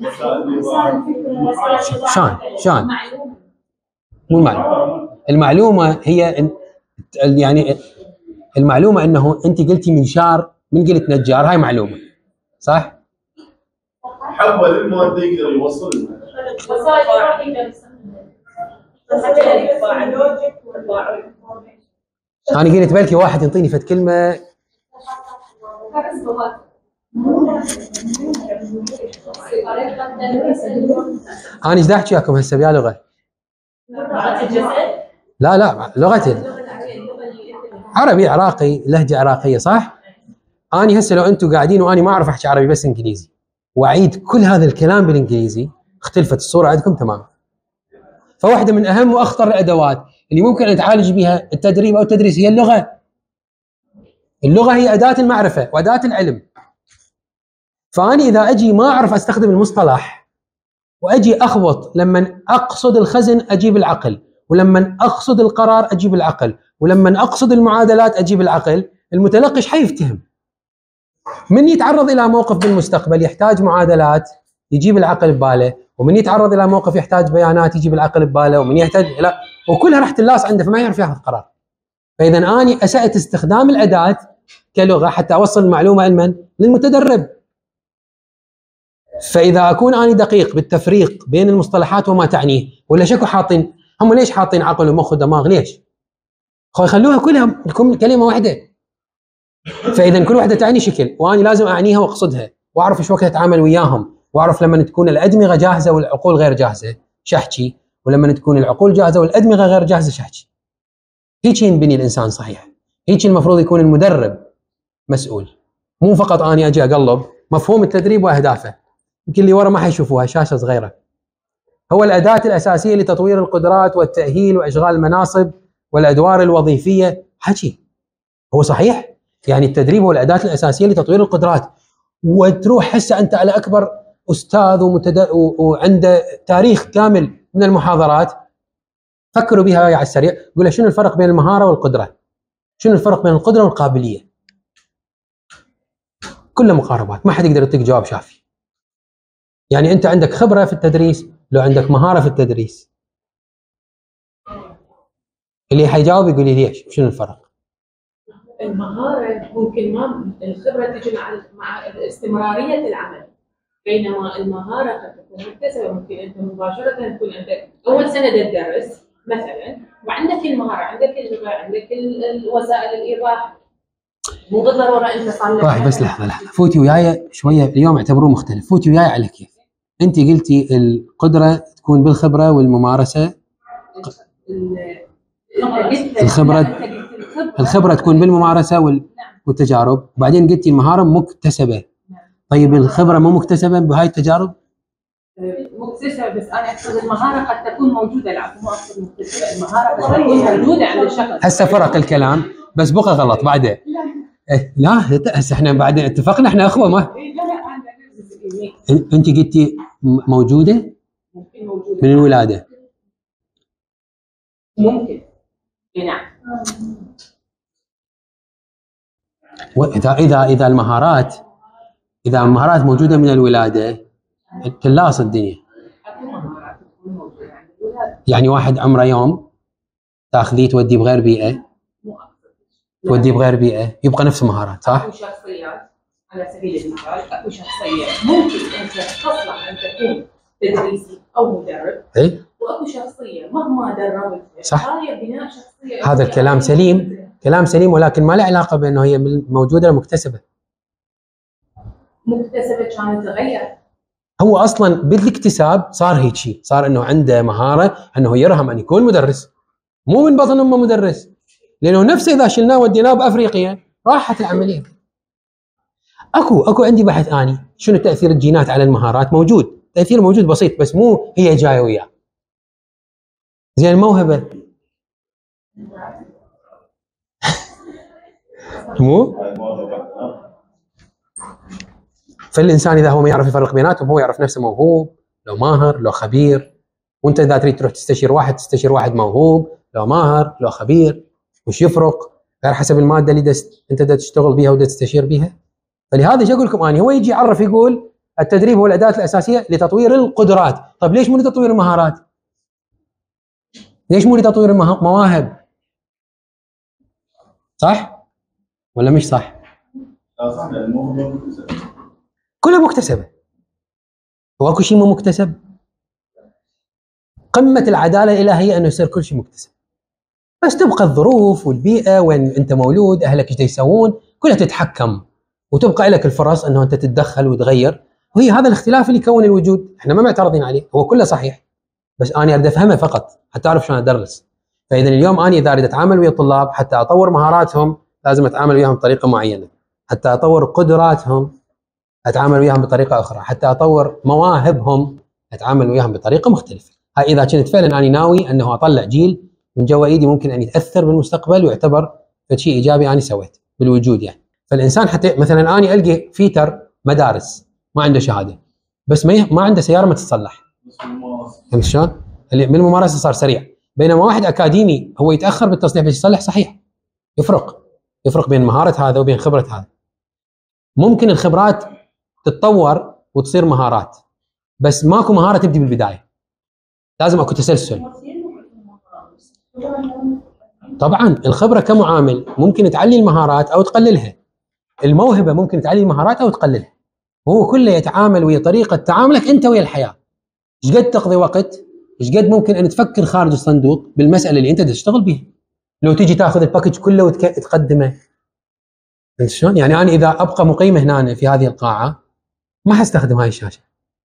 شلون؟ مو المعلومه. المعلومه هي يعني المعلومه انه انت قلتي منشار، من قلت نجار، هاي معلومه صح؟ حول الماده يقدر يوصل انا قلت بلكي واحد ينطيني فد كلمه انا ايش احكي وياكم هسه بيا لغه؟ لا لغه عربي عراقي، لهجه عراقيه صح؟ اني هسه لو انتم قاعدين واني ما اعرف احكي عربي بس انجليزي واعيد كل هذا الكلام بالانجليزي، اختلفت الصوره عندكم تماما. فواحده من اهم واخطر الادوات اللي ممكن ان تعالج بها التدريب او التدريس هي اللغه. اللغه هي اداه المعرفه واداه العلم. فاني اذا اجي ما اعرف استخدم المصطلح واجي اخبط، لما اقصد الخزن اجيب العقل، ولما اقصد القرار اجيب العقل، ولما اقصد المعادلات اجيب العقل، المتلقي ايش حيفتهم؟ من يتعرض الى موقف بالمستقبل يحتاج معادلات يجيب العقل بباله، ومن يتعرض الى موقف يحتاج بيانات يجيب العقل بباله، ومن يحتاج لا، وكلها راح تلاص عنده فما يعرف ياخذ قرار. فاذا اني اسأت استخدام الاداه كلغه حتى اوصل المعلومه لمن؟ للمتدرب. فاذا اكون اني دقيق بالتفريق بين المصطلحات وما تعنيه، ولا شكو حاطين هم ليش حاطين عقل ومخ ودماغ؟ ليش؟ يخلوها كلها كلمه واحده. فاذا كل واحده تعني شكل، وانا لازم اعنيها واقصدها، واعرف ايش وقت اتعامل وياهم، واعرف لما تكون الادمغه جاهزه والعقول غير جاهزه شحكي، ولما تكون العقول جاهزه والادمغه غير جاهزه شحكي. هيك ينبني الانسان صحيح. هيك المفروض يكون المدرب مسؤول، مو فقط اني اجي اقلب. مفهوم التدريب واهدافه يمكن اللي ورا ما حيشوفوها، شاشه صغيره. هو الاداه الاساسيه لتطوير القدرات والتاهيل واشغال المناصب والادوار الوظيفيه. حكي هو صحيح، يعني التدريب هو الاداه الاساسيه لتطوير القدرات. وتروح هسه انت على اكبر استاذ وعنده تاريخ كامل من المحاضرات، فكروا بها على السريع، قول شنو الفرق بين المهاره والقدره؟ شنو الفرق بين القدره والقابليه؟ كله مقاربات، ما حد يقدر يعطيك جواب شافي. يعني انت عندك خبره في التدريس لو عندك مهاره في التدريس. اللي حيجاوب يقول لي ليش؟ شنو الفرق؟ المهارة ممكن ما الخبرة تجي مع استمرارية العمل، بينما المهارة قد تكون مكتسبة. ممكن أنت مباشرة تكون عندك أول سنة تدرس مثلا وعندك المهارة، عندك اللغة، عندك الوسائل الإيضاح، مو بالضرورة أنت صار لك. واحد بس لحظة فوتي وياي شوية، اليوم اعتبروه مختلف. فوتي وياي على كيف. أنت قلتي القدرة تكون بالخبرة والممارسة. الخبرة تكون بالممارسة والتجارب، وبعدين قلتي المهارة مكتسبة. طيب الخبرة مو مكتسبة بهاي التجارب؟ مكتسبة، بس أنا أقصد المهارة قد تكون موجودة. لا مو أقصد مكتسبة، المهارة قد تكون موجودة عند الشخص. هسه فرق الكلام بس بقى غلط بعدين. لا هسه احنا بعدين اتفقنا احنا اخوة ما. انت قلتي موجودة؟ ممكن موجودة من الولادة. ممكن. نعم. إذا المهارات موجودة من الولادة تلاص الدنيا. يعني واحد عمره يوم تاخذيه توديه بغير بيئة، توديه بغير بيئة يبقى نفس المهارات، صح؟ اكو شخصيات على سبيل المثال، اكو شخصية ممكن انت تصلح ان تكون تدريسي او مدرب، اي واكو شخصية مهما دربت صح. هاي بناء شخصية. هذا الكلام سليم، كلام سليم، ولكن ما له علاقة بأنه هي موجودة ولا مكتسبة. مكتسبة كانت تغير. هو اصلا بالاكتساب صار هيك شيء، صار انه عنده مهاره انه يرهم ان يكون مدرس، مو من بطن امه مدرس، لانه نفسه اذا شلناه وديناه بافريقيا راحت العمليه. اكو عندي بحث اني شنو تاثير الجينات على المهارات. موجود تاثير، موجود بسيط، بس مو هي جايه وياه. زين الموهبه مو فالإنسان إذا هو ما يعرف يفرق بيناتهم، هو يعرف نفسه موهوب لو ماهر لو خبير. وأنت إذا تريد تروح تستشير واحد موهوب لو ماهر لو خبير، وش يفرق؟ غير حسب المادة اللي أنت تشتغل بيها وتستشير بيها. فلهذا ايش اقول لكم اني، هو يجي يعرف يقول التدريب هو الأداة الأساسية لتطوير القدرات. طيب ليش مو لتطوير المهارات؟ ليش مو لتطوير المواهب؟ صح ولا مش صح؟ صح، الموهبة مكتسبة. كلها مكتسبة. هو اكو شيء مو مكتسب؟ قمة العدالة الإلهية انه يصير كل شيء مكتسب، بس تبقى الظروف والبيئة وين انت مولود، اهلك ايش يسوون، كلها تتحكم، وتبقى لك الفرص انه انت تتدخل وتغير. وهي هذا الاختلاف اللي يكون الوجود، احنا ما معترضين عليه، هو كله صحيح، بس انا اريد افهمه فقط حتى اعرف شلون ادرس. فاذا اليوم انا اذا اريد اتعامل ويا الطلاب حتى اطور مهاراتهم لازم اتعامل وياهم بطريقة معينة، حتى اطور قدراتهم اتعامل وياهم بطريقة اخرى، حتى اطور مواهبهم اتعامل وياهم بطريقة مختلفة. هاي اذا كنت فعلا انا ناوي انه اطلع جيل من جوا ايدي ممكن ان يتاثر بالمستقبل ويعتبر شيء ايجابي انا سويت بالوجود يعني. فالانسان حتى مثلا انا القي فيتر مدارس ما عنده شهاده، بس ما عنده سياره ما تتصلح، فهمت شلون؟ اللي من الممارسه صار سريع، بينما واحد اكاديمي هو يتاخر بالتصليح بس يصلح. صحيح، يفرق بين مهاره هذا وبين خبره هذا. ممكن الخبرات تتطور وتصير مهارات، بس ماكو مهاره تبدي بالبدايه، لازم اكو تسلسل. طبعا الخبره كمعامل ممكن تعلي المهارات او تقللها، الموهبه ممكن تعلي المهارات او تقللها، هو كله يتعامل ويا طريقه تعاملك انت ويا الحياه. ايش قد تقضي وقت، ايش قد ممكن ان تفكر خارج الصندوق بالمساله اللي انت تشتغل بيها. لو تيجي تاخذ الباكج كله وتقدمه، فهمت شلون؟ يعني انا اذا ابقى مقيم هنا في هذه القاعه ما حستخدم هاي الشاشه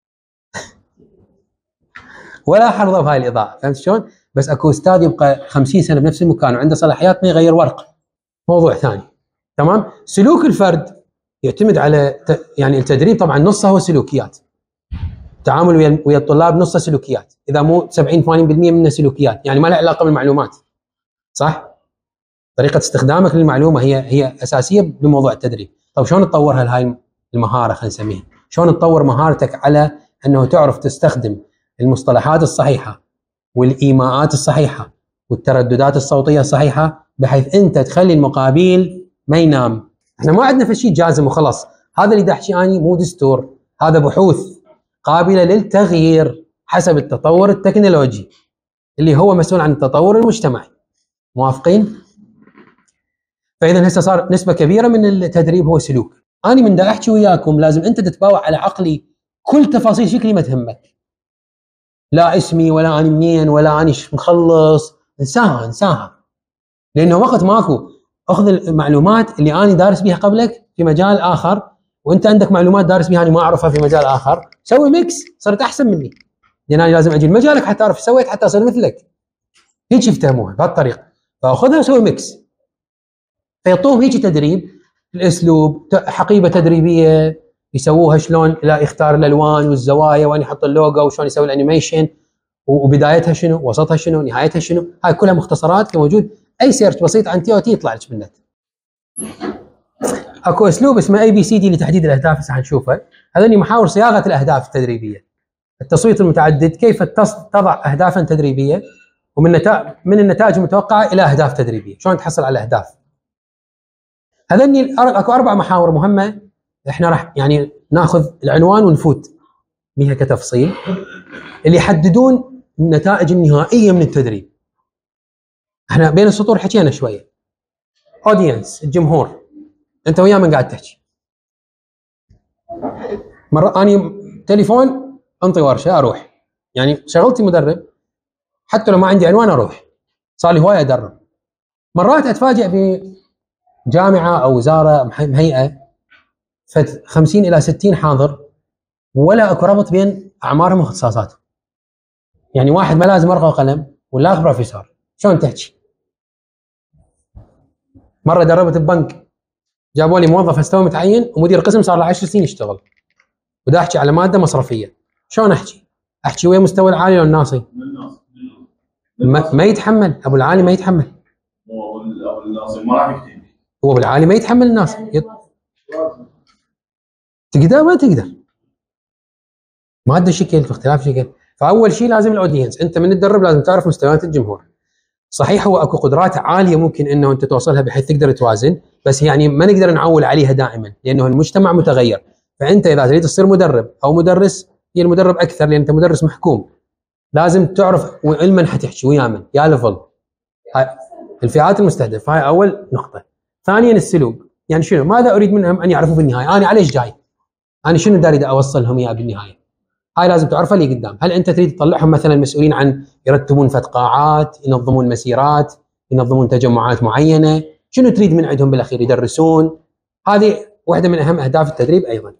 ولا حرضه بهاي الاضاءه، فهمت شلون؟ بس اكو استاذ يبقى 50 سنه بنفس المكان وعنده صلاحيات ما يغير ورقه، موضوع ثاني. تمام؟ سلوك الفرد يعتمد على يعني التدريب طبعا نصه هو سلوكيات. التعامل ويا الطلاب نصه سلوكيات، اذا مو 70 80% منه سلوكيات، يعني ما له علاقه بالمعلومات. صح؟ طريقه استخدامك للمعلومه هي اساسيه بموضوع التدريب. طيب شلون تطورها هاي المهاره خلينا نسميها؟ شلون تطور مهارتك على انه تعرف تستخدم المصطلحات الصحيحه والايماءات الصحيحه والترددات الصوتيه الصحيحه بحيث انت تخلي المقابل ما ينام. احنا ما عندنا في شيء جازم وخلاص هذا اللي دا احكي اني مو دستور، هذا بحوث قابله للتغيير حسب التطور التكنولوجي اللي هو مسؤول عن التطور المجتمعي. موافقين؟ فاذا هسه صار نسبه كبيره من التدريب هو سلوك. انا من دا احكي وياكم لازم انت تتباوع على عقلي كل تفاصيل شكلي ما تهمك، لا اسمي ولا اني منين ولا اني مخلص، انساها لانه وقت ماكو اخذ المعلومات اللي انا دارس بيها قبلك في مجال اخر وانت عندك معلومات دارس بيها انا ما اعرفها في مجال اخر، سوي ميكس صرت احسن مني، لان انا لازم اجي لمجالك حتى اعرف سويت حتى اصير مثلك. هيك يفتهموها بهالطريقه، فاخذها وسوي ميكس. فيعطوهم هيك تدريب، الاسلوب، حقيبه تدريبيه يسووها شلون، لا يختار الالوان والزوايا وين يحط اللوجو وشلون يسوي الانيميشن وبدايتها شنو، وسطها شنو، نهايتها شنو، هاي كلها مختصرات موجود اي سيرش بسيط عن تي او تي يطلع لك بالنت. اكو اسلوب اسمه اي بي سي دي لتحديد الاهداف، هسه حنشوفه. هذني محاور صياغه الاهداف التدريبيه. التصويت المتعدد، كيف تضع اهدافا تدريبيه ومن النتائج المتوقعه الى اهداف تدريبيه، شلون تحصل على الاهداف. هذني اكو 4 محاور مهمه، احنا راح يعني ناخذ العنوان ونفوت بها كتفصيل، اللي يحددون النتائج النهائيه من التدريب. احنا بين السطور حكينا شويه. اودينس، الجمهور، انت وياه من قاعد تحكي. مره اني تليفون انطي ورشه اروح، يعني شغلتي مدرب حتى لو ما عندي عنوان اروح، صار لي هوايه ادرب. مرات اتفاجئ بجامعه او وزاره هيئه 50 الى 60 حاضر ولا اكو ربط بين اعمارهم واختصاصاتهم. يعني واحد ما لازم ورقه وقلم ولا بروفيسور، شلون تحكي؟ مره دربت ببنك، جابوا لي موظف استوى متعين ومدير قسم صار له 10 سنين يشتغل، ودا احكي على ماده مصرفيه، شلون احكي؟ احكي ويا مستوى العالي ولا الناصي؟ ما يتحمل، ابو العالي ما يتحمل. ابو الناصي ما راح يكتب، هو ابو العالي ما يتحمل الناس. تقدر ما تقدر، ماده شكل في اختلاف شكل. فاول شيء لازم الاودينس، انت من تدرب لازم تعرف مستويات الجمهور. صحيح هو اكو قدرات عاليه ممكن انه انت توصلها بحيث تقدر توازن، بس يعني ما نقدر نعول عليها دائما لانه المجتمع متغير. فانت اذا تريد تصير مدرب او مدرس، هي المدرب اكثر لان انت مدرس محكوم، لازم تعرف من حتحكي ويا من، يا ليفل. هاي الفئات المستهدفه، هاي اول نقطه. ثانيا السلوك، يعني شنو؟ ماذا اريد منهم ان يعرفوا بالنهايه؟ انا عليش جاي؟ انا شنو داري اوصلهم اياه بالنهايه؟ هاي لازم تعرفها اللي قدام. هل انت تريد تطلعهم مثلا مسؤولين عن يرتبون قاعات، ينظمون مسيرات، ينظمون تجمعات معينه؟ شنو تريد من عندهم بالاخير؟ يدرسون؟ هذه واحده من اهم اهداف التدريب ايضا.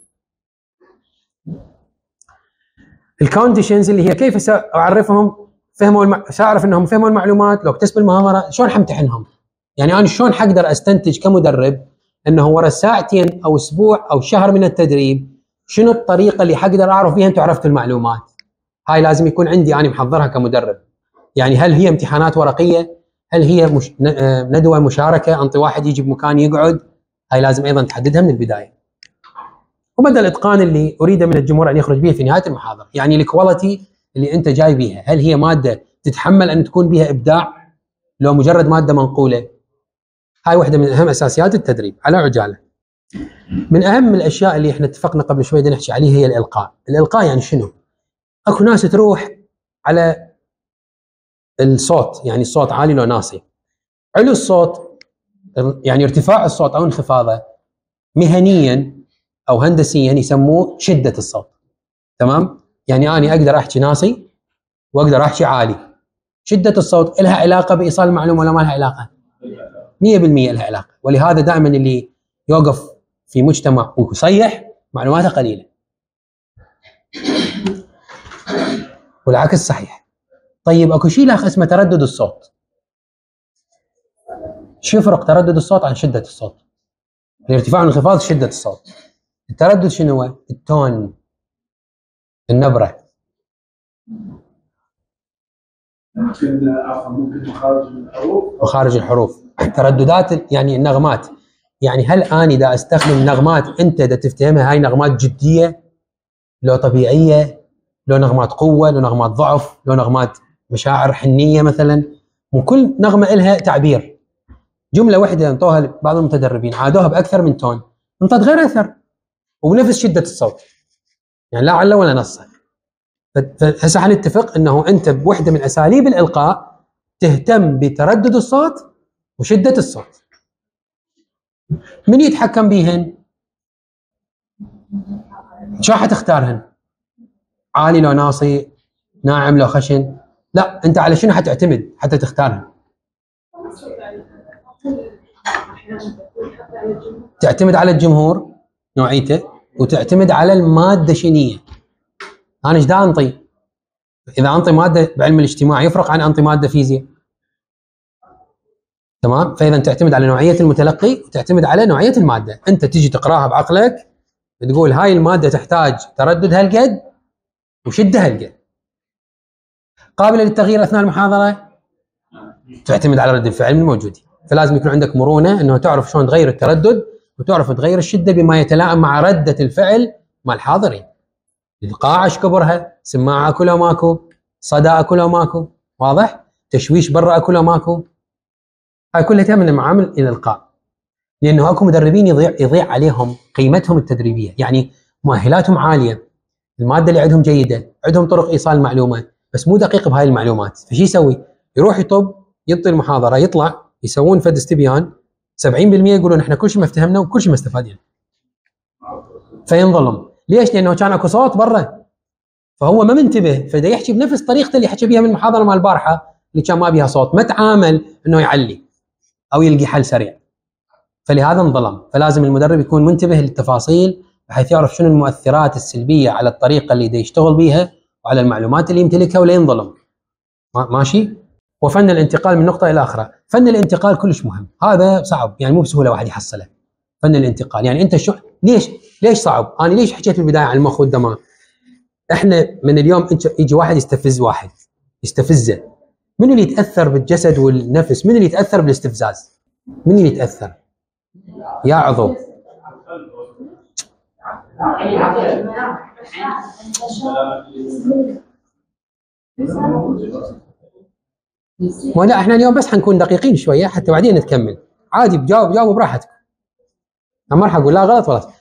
الكونديشنز اللي هي كيف ساعرفهم ساعرف انهم فهموا المعلومات، لو اكتسبوا المهاره شلون حمتحنهم؟ يعني انا شلون حقدر استنتج كمدرب انه ورا ساعتين او اسبوع او شهر من التدريب شنو الطريقه اللي حقدر اعرف فيها انتم عرفتوا المعلومات؟ هاي لازم يكون عندي انا محضرها كمدرب. يعني هل هي امتحانات ورقيه؟ هل هي ندوه مشاركه، انطي واحد يجي بمكان يقعد؟ هاي لازم ايضا تحددها من البدايه. ومدى الاتقان اللي اريده من الجمهور ان يخرج به في نهايه المحاضره، يعني الكواليتي اللي انت جاي بيها، هل هي ماده تتحمل ان تكون بها ابداع لو مجرد ماده منقوله؟ هاي واحده من اهم اساسيات التدريب على عجاله. من اهم الاشياء اللي احنا اتفقنا قبل شوي نحكي عليها هي الالقاء. الالقاء يعني شنو؟ اكو ناس تروح على الصوت، يعني الصوت عالي لو ناصي. علو الصوت يعني ارتفاع الصوت او انخفاضه مهنيا او هندسيا يسموه شده الصوت. تمام؟ يعني انا اقدر احكي ناصي واقدر احكي عالي. شده الصوت لها علاقه بايصال المعلومه ولا ما لها علاقه؟ 100% لها علاقه، ولهذا دائما اللي يوقف في مجتمع ويصيح معلوماته قليله. والعكس صحيح. طيب اكو شيء له اسمه تردد الصوت. شو يفرق تردد الصوت عن شده الصوت؟ الارتفاع والانخفاض شده الصوت. التردد شنو هو؟ التون، النبره. ممكن مخارج الحروف، ترددات يعني النغمات. يعني هل اني دا استخدم نغمات انت دا تفتهمها هاي نغمات جديه لو طبيعيه، لو نغمات قوه، لو نغمات ضعف، لو نغمات مشاعر حنيه مثلا؟ وكل نغمه لها تعبير. جمله واحده انطوها بعض المتدربين عادوها باكثر من تون، انطت غير اثر. وبنفس شده الصوت، يعني لا عله ولا نصه. فهسه حنتفق انه انت بوحده من اساليب الالقاء تهتم بتردد الصوت وشده الصوت. من يتحكم بيهن؟ شو حتختارهن؟ عالي لو ناصي، ناعم لو خشن؟ لا، انت على شنو حتعتمد حتى تختارهن؟ تعتمد على الجمهور نوعيته، وتعتمد على الماده شنيه. انا ايش دا انطي؟ اذا انطي ماده بعلم الاجتماع يفرق عن انطي ماده فيزياء. تمام؟ فاذا تعتمد على نوعيه المتلقي وتعتمد على نوعيه الماده. انت تجي تقراها بعقلك تقول هاي الماده تحتاج تردد هالقد وشده هالقد. قابله للتغيير اثناء المحاضره؟ تعتمد على رد الفعل من الموجودين. فلازم يكون عندك مرونه انه تعرف شلون تغير التردد وتعرف تغير الشده بما يتلائم مع رده الفعل مع الحاضرين. القاعه ايش كبرها؟ سماعه اكو لو ماكو؟ صدى اكو لو ماكو؟ واضح؟ تشويش برا اكو لو ماكو؟ هاي كلها من معامل الالقاء. لانه اكو مدربين يضيع عليهم قيمتهم التدريبيه، يعني مؤهلاتهم عاليه، الماده اللي عندهم جيده، عندهم طرق ايصال المعلومه، بس مو دقيق بهاي المعلومات. فشي يسوي؟ يروح يطب، ينطي المحاضره، يطلع يسوون فد استبيان 70% يقولون احنا كل شيء ما افتهمنا وكل شيء ما استفادنا. فينظلم. ليش؟ لانه كان اكو صوت برا فهو ما منتبه، فدا يحكي بنفس طريقته اللي حكى بها من المحاضره مال البارحه اللي كان ما بيها صوت، ما تعامل انه يعلي او يلقي حل سريع. فلهذا انظلم. فلازم المدرب يكون منتبه للتفاصيل بحيث يعرف شنو المؤثرات السلبيه على الطريقه اللي دا يشتغل بيها وعلى المعلومات اللي يمتلكها ولا ينظلم. ماشي؟ وفن الانتقال من نقطه الى اخرى. فن الانتقال كلش مهم، هذا صعب، يعني مو بسهوله واحد يحصله. فن الانتقال يعني انت شو ليش صعب؟ انا ليش حكيت بالبدايه عن المخ والدماغ؟ احنا من اليوم يجي واحد يستفز واحد، يستفزه، من اللي يتاثر بالجسد والنفس؟ من اللي يتاثر بالاستفزاز؟ من اللي يتاثر؟ يا عضو ولا احنا اليوم بس حنكون دقيقين شويه حتى بعدين نكمل. عادي جاوبوا براحتكم. انا ما راح اقول لا غلط ولا صح.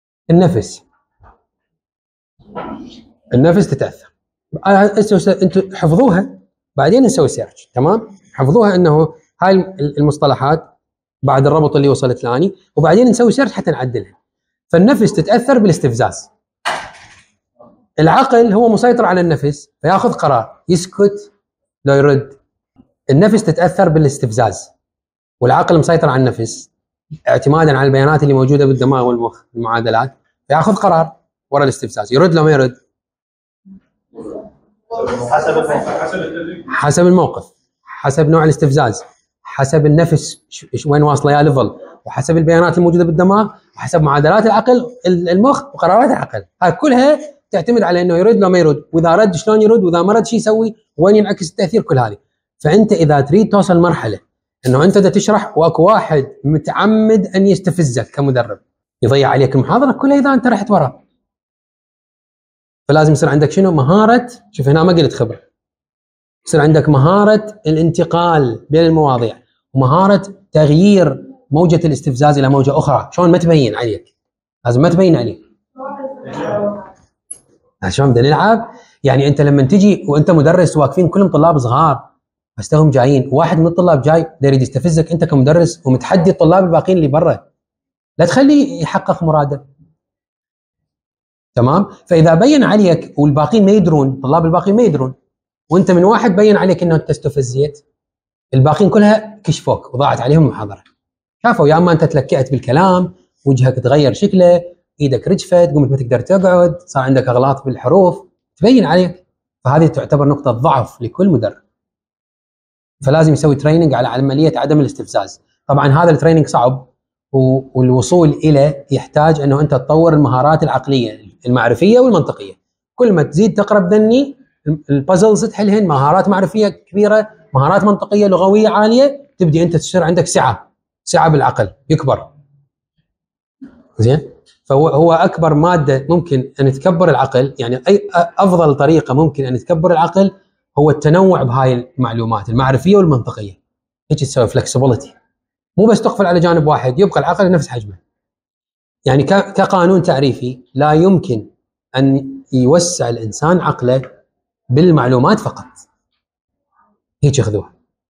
النفس تتاثر. انتم حفظوها بعدين نسوي سيرش. تمام؟ حفظوها انه هاي المصطلحات بعد الربط اللي وصلت لاني، وبعدين نسوي سيرش حتى نعدلها. فالنفس تتاثر بالاستفزاز. العقل هو مسيطر على النفس فياخذ قرار يسكت لو يرد. النفس تتاثر بالاستفزاز والعقل مسيطر على النفس اعتمادا على البيانات اللي موجوده بالدماغ والمخ المعادلات، فياخذ قرار ورا الاستفزاز. يرد لو ما يرد؟ حسب الموقف، حسب نوع الاستفزاز، حسب النفس وين واصله يا ليفل، وحسب البيانات الموجوده بالدماغ، وحسب معادلات العقل المخ وقرارات العقل. هاي كلها تعتمد على انه يرد لو ما يرد، واذا رد شلون يرد، واذا ما رد شو يسوي، وين ينعكس التاثير، كل هذه. فانت اذا تريد توصل مرحله انه انت دا تشرح واكو واحد متعمد ان يستفزك كمدرب يضيع عليك المحاضره كلها اذا انت رحت وراه. فلازم يصير عندك شنو؟ مهاره. شوف هنا ما قلت خبره، يصير عندك مهاره الانتقال بين المواضيع ومهاره تغيير موجه الاستفزاز الى موجه اخرى. شلون؟ ما تبين عليك، لازم ما تبين عليك. شلون بدنا نلعب؟ يعني انت لما تجي وانت مدرس واقفين كلهم طلاب صغار بس توهم جايين، واحد من الطلاب جاي دا يريد يستفزك انت كمدرس ومتحدي الطلاب الباقيين اللي برا، لا تخليه يحقق مراده. تمام؟ فاذا بين عليك والباقيين ما يدرون، الطلاب الباقيين ما يدرون، وانت من واحد بين عليك انه انت استفزيت، الباقيين كلها كشفوك وضاعت عليهم المحاضره. شافوا يا اما انت تلكأت بالكلام، وجهك تغير شكله، ايدك رجفت، قمت ما تقدر تقعد، صار عندك اغلاط بالحروف، تبين عليك. فهذه تعتبر نقطه ضعف لكل مدرب. فلازم يسوي تريننج على عمليه عدم الاستفزاز. طبعا هذا التريننج صعب، والوصول اليه يحتاج انه انت تطور المهارات العقليه المعرفيه والمنطقيه. كل ما تزيد تقرب ذني البازلز تحلهن، مهارات معرفيه كبيره، مهارات منطقيه لغويه عاليه، تبدي انت تصير عندك سعه بالعقل، يكبر. زين؟ فهو اكبر ماده ممكن ان تكبر العقل، يعني اي افضل طريقه ممكن ان تكبر العقل هو التنوع بهاي المعلومات المعرفيه والمنطقيه. هيك تسوي فلكسبيليتي، مو بس تقفل على جانب واحد، يبقى العقل نفس حجمه. يعني كقانون تعريفي لا يمكن ان يوسع الانسان عقله بالمعلومات فقط. هيك اخذوها.